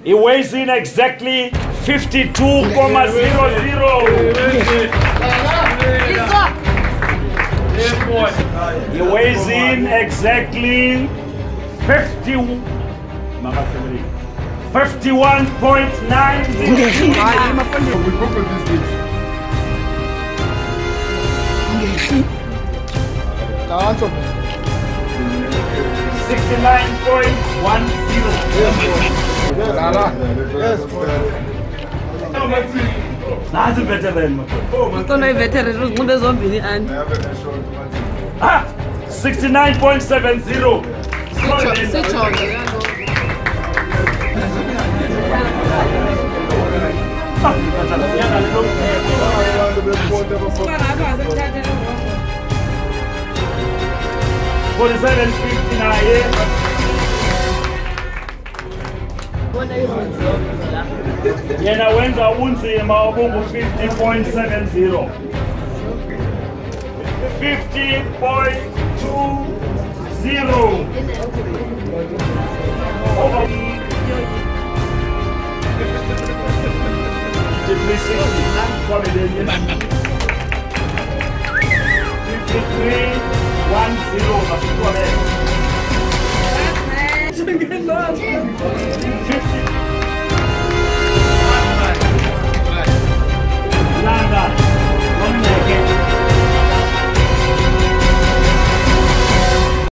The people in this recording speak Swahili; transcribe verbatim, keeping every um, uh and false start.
He weighs in exactly fifty-two point zero zero. He weighs in exactly fifty-one point nine zero. sixty-nine point one zero. That's a veteran. Ah, sixty-nine point seven zero. forty-seven fifty-nine. Yena wenza unzima obungu fifty point seven zero. fifty point two zero. fifty-three one zero.